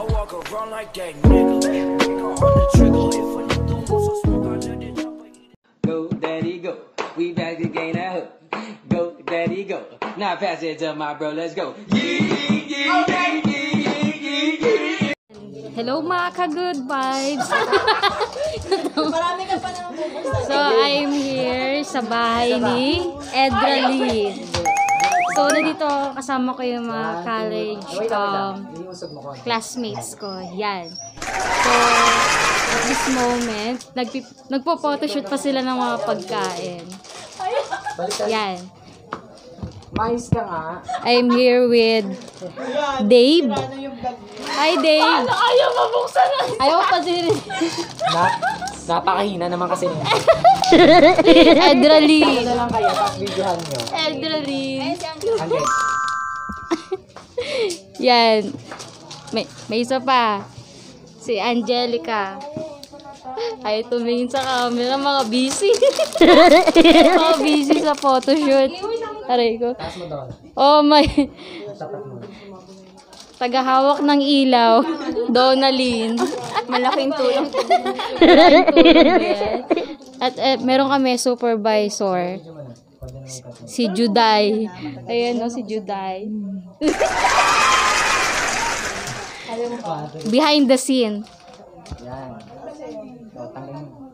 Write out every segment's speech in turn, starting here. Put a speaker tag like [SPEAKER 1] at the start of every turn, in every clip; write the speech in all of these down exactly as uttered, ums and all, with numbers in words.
[SPEAKER 1] walk around like that nigga. Nigga on the trigger. If a nigga wants some smoke, I let it drop.
[SPEAKER 2] Go, daddy, go. We back to gain that hook. Go, daddy, go. Now pass it to my bro. Let's go.
[SPEAKER 3] Hello mga ka-good vibes! So, I'm here sa bahay ni Edralyn. So, nandito kasama ko yung mga college um, classmates ko. Yan. So, at this moment, nagpo-photoshoot pa sila ng mga pagkain. Yan.
[SPEAKER 2] Mais ka nga.
[SPEAKER 3] I'm here with Dave. Hi, Dave.
[SPEAKER 4] Ayaw mabuksan na.
[SPEAKER 3] Ayaw pa din.
[SPEAKER 2] Na, napakahina naman kasi.
[SPEAKER 3] Edralyn.
[SPEAKER 2] Ano na lang kayo, tapos videohan nyo.
[SPEAKER 3] Edralyn.
[SPEAKER 2] Okay.
[SPEAKER 3] Yan. May, may isa pa. Si Angelica. Ay, tumingin sa camera. Mga busy. Mga busy sa photoshoot. Aray ko.
[SPEAKER 2] Taas mo doon.
[SPEAKER 3] Oh my.
[SPEAKER 2] Tapat mo.
[SPEAKER 3] Tagahawak ng ilaw. Donalyn.
[SPEAKER 4] Malaking tulong.
[SPEAKER 3] Malaking tulong yan. At eh, meron kami supervisor. Si Juday. Ayan o, si Juday. Behind the scene.
[SPEAKER 2] Yan. So, tanggalin mo.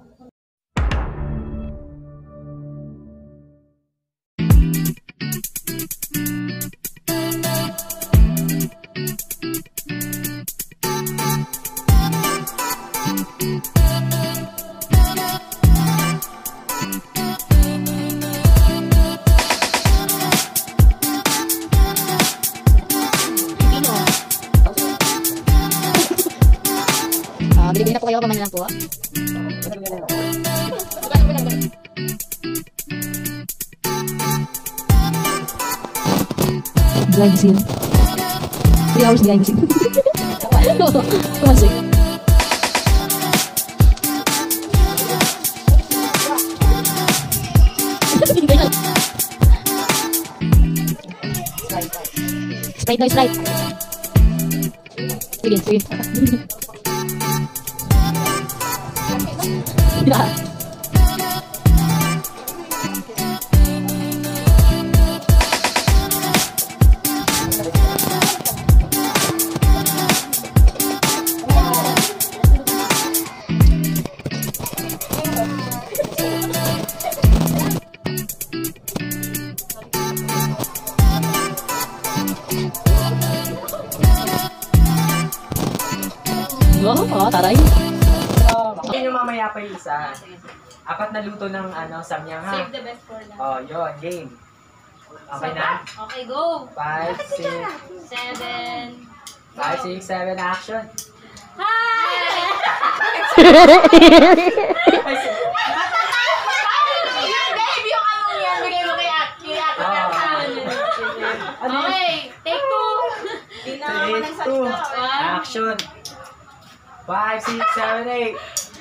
[SPEAKER 3] Ah, bili-bili na po kayo, paman lang po.
[SPEAKER 4] Behind the scene. Three hours behind the scene. Come on, sing.
[SPEAKER 3] Straight no, straight.
[SPEAKER 4] Sige, sige. Oh, oh, taray.
[SPEAKER 2] Yan yung mamaya pa yung isa. Apat na luto ng ano, samyang ha.
[SPEAKER 3] Save the best for last.
[SPEAKER 2] Oh, yun, game. Okay na?
[SPEAKER 3] Okay, go.
[SPEAKER 2] Five, six,
[SPEAKER 3] Seven.
[SPEAKER 2] five, six, seven, action.
[SPEAKER 3] Hi!
[SPEAKER 4] Babe, yung anong yan, bigay mo kay At. Kay At.
[SPEAKER 3] Okay, take two.
[SPEAKER 2] Three, two, action. Five, six, seven, eight.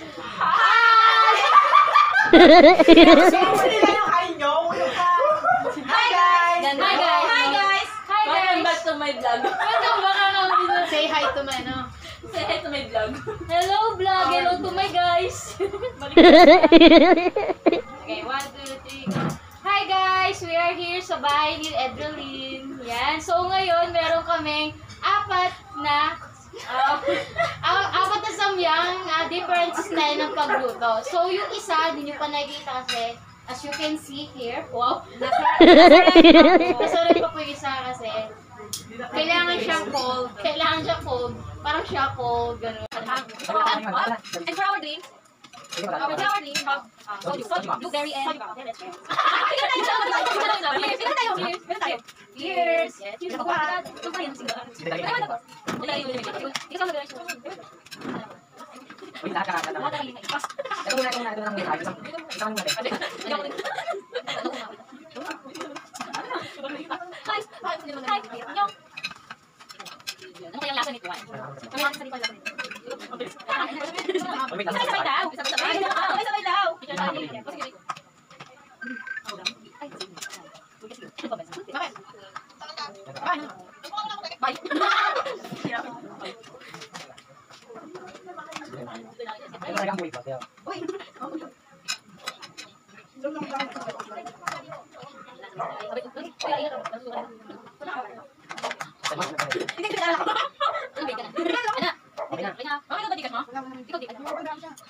[SPEAKER 4] Hi guys!
[SPEAKER 3] Hi guys!
[SPEAKER 4] Hi guys!
[SPEAKER 3] Hi
[SPEAKER 4] Welcome
[SPEAKER 3] guys!
[SPEAKER 4] back to my vlog.
[SPEAKER 3] Welcome back to
[SPEAKER 4] Say hi to my, no? Say hi to my vlog.
[SPEAKER 3] Hello vlog! Hello to my guys! Okay, one, two, three, go. Hi guys! We are here sa bahay ni Edralyn. Yan. So ngayon, meron kaming apat na uh, uh, apat na samyang uh, different style ng pagluto. So yung isa, hindi nyo pa nakikita kasi as you can see here, wow, nasa, nasa rin pa po yung isa kasi kailangan siyang cold, kailangan siyang cold, parang siya cold, gano'n.
[SPEAKER 4] And for our drink, our our drink, uh, soju, soju, blueberry and...
[SPEAKER 3] Cheers!
[SPEAKER 4] Cheers! Cheers!
[SPEAKER 2] Uy, lahat ka kata. Ito muna, ito muna, ito muna ng tayo. Isang, isang muna.
[SPEAKER 4] Ano kayang lasa nito? Ano kayang lasa nito? Sabay daw! Sabay daw! Bakit? Bye!
[SPEAKER 2] Wait, wait, wait.
[SPEAKER 4] Uy! Hindi ko pinalala ko. Ano ba yun? Ano na?
[SPEAKER 2] Okay na.
[SPEAKER 4] Okay na. Okay na ba dikas mo? Ikaw dikas mo.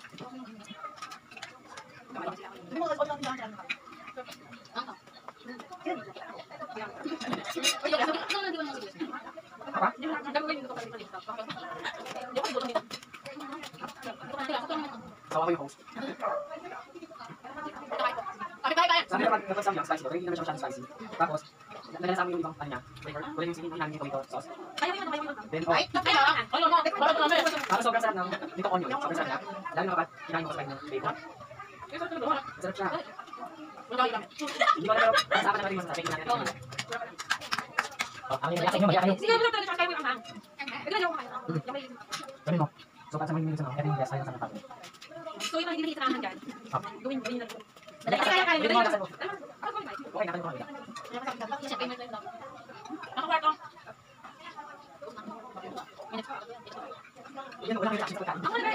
[SPEAKER 2] Apa? Sawa ko yung host. Sabi naman, kapag sa yung spicy ko, hindi naman siya masyadong spicy. Tapos, nalala sa amin yung ibang ano niya, flavor. Wala yung sinin namin yung tomato sauce. Then, oh, parang sobrang sarap ng dito onion. Sobrang sarap niya. Lalo na kapag kinain mo sa ng bacon. Sarap siya. Hindi ko alam pero sa akin naman yung masasabi ko natin. Oh, ang ina, yakin nyo, mayakin nyo. Sabi mo, so para sa mga minutes na, ito yung best ayaw sa mga tao.
[SPEAKER 4] So, yung mga hindi nakikita dyan, gawin, gawin na rin.
[SPEAKER 2] Kaya kaya kaya kaya kaya okay, natin ko lang.
[SPEAKER 4] Nakakwarto.
[SPEAKER 2] Yan, wala kita sa pagkain.
[SPEAKER 4] Ako na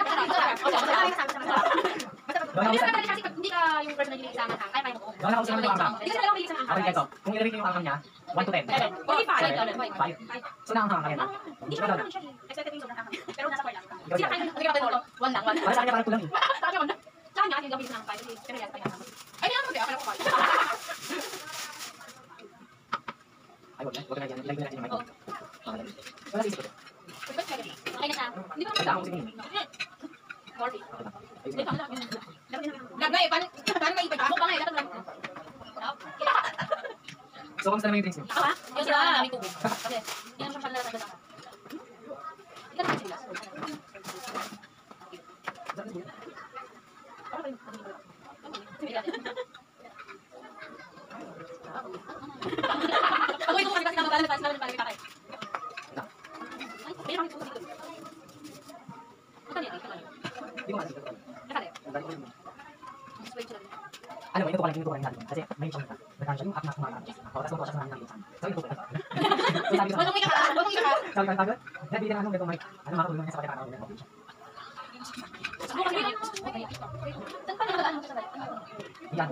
[SPEAKER 4] hindi ka yung person na hindi isama ka. Kaya kaya mo.
[SPEAKER 2] Wala ako sa mga angka.
[SPEAKER 4] Hindi ka talaga hindi isama ka.
[SPEAKER 2] Okay, guys, kung i-rate yung angka niya, one to ten.
[SPEAKER 4] forty-five.
[SPEAKER 2] five. So nakangka ka rin.
[SPEAKER 4] Hindi siya naman siya. Expected yung sobrang angka. Pero nasa four lang. Sila kayo, hindi ka pa ito. One lang, one.
[SPEAKER 2] Para sa akin parang kulang eh.
[SPEAKER 4] Sa akin, one. Sa akin, yung gabi ng five. Pero yan, kaya naman. Ay, hindi naman mo. Akala ko five.
[SPEAKER 2] Ay, wag na. Wag na yan. Ilagay na natin yung mic. Wala sa isip ko.
[SPEAKER 4] Okay na siya. Hindi ba?
[SPEAKER 2] Tanda ako sige.
[SPEAKER 4] forty.
[SPEAKER 2] Ayun.
[SPEAKER 4] Hindi pa. Ganda eh. Paano paano maipag ako pa nga eh. Dapat lang.
[SPEAKER 2] So, kamusta naman yung drinks niyo?
[SPEAKER 4] Ako ah? Yung sila namin tubig. Kasi, hindi naman siya pala sa basa. Hindi naman sila. Ako ito kasi kasi naman pala sa pala kay. May kami tubig dito. Ano yan?
[SPEAKER 2] Hindi ko kasi.
[SPEAKER 4] Nakale. Wait lang.
[SPEAKER 2] Alam mo, ito ko lang, ito ko lang natin. Kasi may chong ka. Nagkakaroon siya yung akma kumakaan. Oras mo po siya sa namin natin. Sabi ko, sabi ko,
[SPEAKER 4] Wala mo ka. Wala mo ka.
[SPEAKER 2] sabi ko, sabi ko, nabili na ano, ito may, ano makatulong niya sa kanya kanaw.
[SPEAKER 4] Subukan mo yun. Saan pa naman mo sa sabay?
[SPEAKER 2] Yan.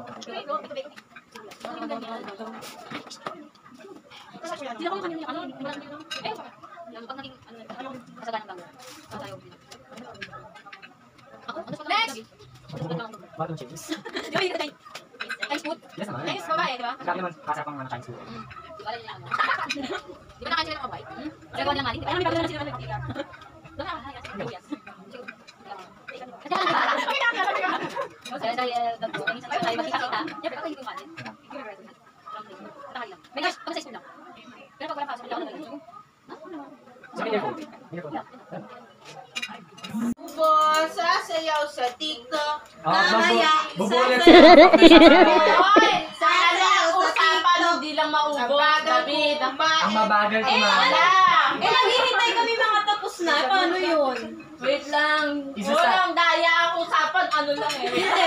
[SPEAKER 4] Sila ko kanina ano, wala nila. Eh, pag naging ano, kasaganan lang. Tayo. Ako, ano sa next?
[SPEAKER 2] Bottom cheese.
[SPEAKER 4] Di ba yun tayo? Chinese food?
[SPEAKER 2] Yes naman.
[SPEAKER 4] Chinese babae, di ba?
[SPEAKER 2] Grabe naman, kasarap ang mga Chinese food.
[SPEAKER 4] Di ba alam niya ano? Di ba nakain sila ng mabay? Pero wala naman, di ba? Alam niyo ba sila ng mabay? Doon na, hayas. Hayas. Saya saya dagdag ini sa tayo makikita. Ya pero hindi ko mali. May guys, pag sa school lang. Pero pag wala pasok lang talaga.
[SPEAKER 2] Sabi niya po. Niya po.
[SPEAKER 5] Bubo, sasayaw sa TikTok.
[SPEAKER 2] Ah,
[SPEAKER 5] Mamaya,
[SPEAKER 2] bubulit.
[SPEAKER 5] Hoy, sasayaw sa TikTok. Hindi lang maubos. David,
[SPEAKER 2] Ang mabagal kumain.
[SPEAKER 5] Eh, naghihintay kami mga tapos na. Paano yun? Wait lang.
[SPEAKER 2] Isa sa-
[SPEAKER 5] Walang daya ang usapan. Ano lang eh. Hindi.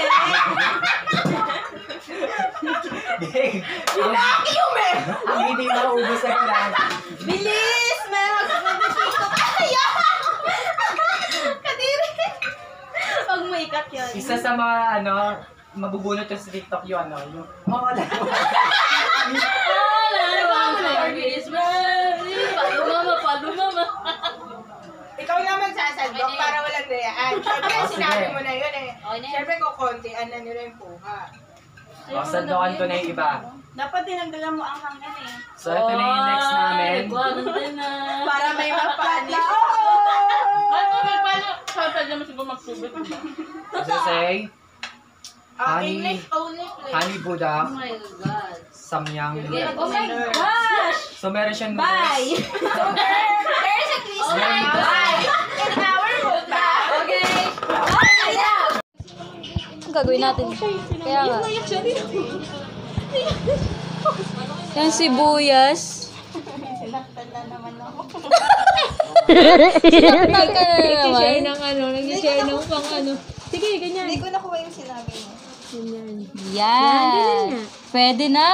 [SPEAKER 5] Vacuum eh.
[SPEAKER 2] Ang hindi maubos sa kailangan.
[SPEAKER 5] Bilis! Meron sa TikTok. Ay, Kadiri. Pag may ikat yun.
[SPEAKER 2] Isa sa mga ano, mabubunot yung sa TikTok yun, ano, yung mawala.
[SPEAKER 5] Palo mama, palo mama. Ikaw lang magsasaldok para walang dayaan. Siyempre,
[SPEAKER 2] Oh,
[SPEAKER 5] sinabi
[SPEAKER 2] sige.
[SPEAKER 5] mo na yun eh. Siyempre, kukuntian na nila yung puha.
[SPEAKER 2] O, sandokan ko na yung iba.
[SPEAKER 5] Dapat dinagdagan mo ang hanggan eh.
[SPEAKER 2] So, ito na yung next namin.
[SPEAKER 5] Para may mapanis.
[SPEAKER 2] As I say,
[SPEAKER 5] Ah,
[SPEAKER 2] Honey.
[SPEAKER 5] English only please.
[SPEAKER 2] honey budak,
[SPEAKER 3] Oh my God.
[SPEAKER 2] samyang.
[SPEAKER 5] Oh my gosh!
[SPEAKER 2] So, meron siyang
[SPEAKER 5] Bye! So, there, there's a twist
[SPEAKER 3] Oh
[SPEAKER 5] na
[SPEAKER 3] my
[SPEAKER 5] bye! In our buta. Okay. Bye!
[SPEAKER 3] Ang gagawin natin? Kaya nga. Yung sibuyas.
[SPEAKER 5] Sinaktan na naman ako.
[SPEAKER 3] Sinaktan ka na naman.
[SPEAKER 6] Nag-share ng ano, nag-share ng pang ano. Sige, ganyan.
[SPEAKER 5] Hindi ko nakuha yung sinabi mo.
[SPEAKER 6] Ganyan.
[SPEAKER 3] Yan. Pwede na.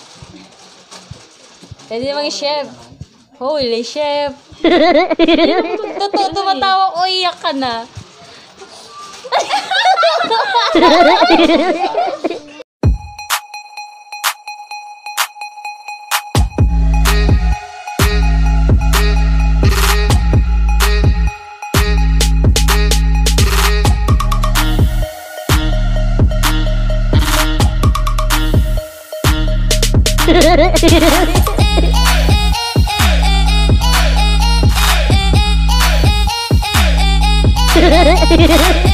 [SPEAKER 3] Pwede na maging chef. Holy chef. Totoo, tumatawa ko, iyak ka na.
[SPEAKER 7] Hehehe